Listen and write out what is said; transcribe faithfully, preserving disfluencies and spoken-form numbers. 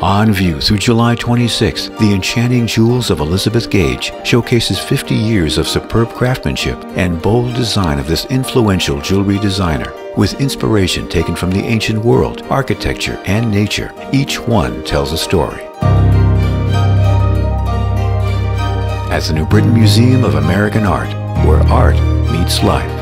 On view through July twenty-sixth, the Enchanting Jewels of Elizabeth Gage showcases fifty years of superb craftsmanship and bold design of this influential jewelry designer. With inspiration taken from the ancient world, architecture, and nature, each one tells a story. At the New Britain Museum of American Art, where art meets life.